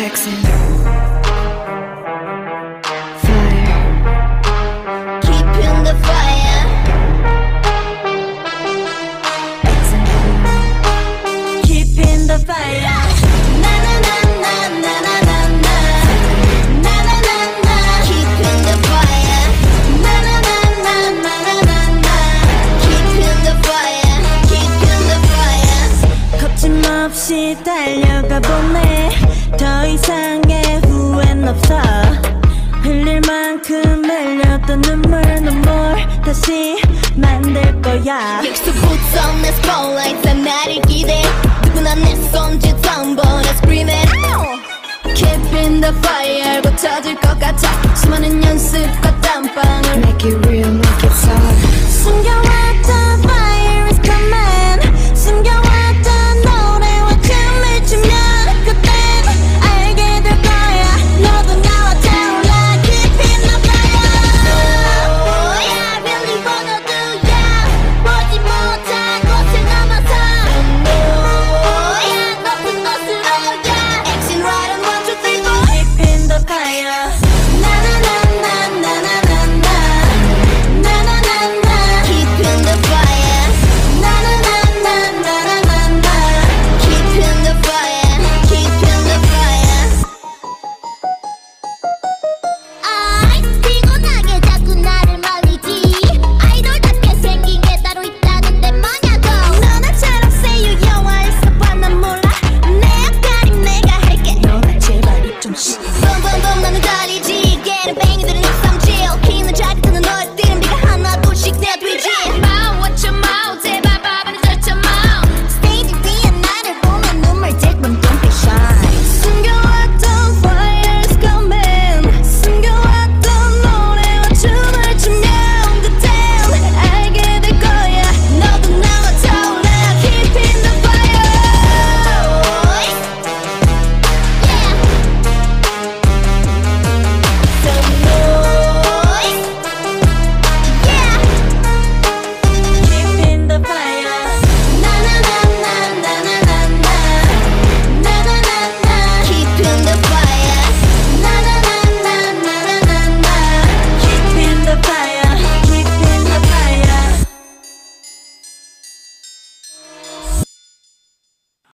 exit. Fire. Keeping the fire. Exit. Keeping the fire. Na na na na na na na na. Na na na na. Keeping the fire. Na na na na na na na na. Keeping the fire. Keeping the fire. 거침없이 달려가 보네. 더 이상의 후회는 없어. 흘릴 만큼 흘렸던 눈물은 뭘 다시 만들 거야. 약속부터 내 스포라이트 나를 기대. 누구나 내 손짓 한번 Let's breathe.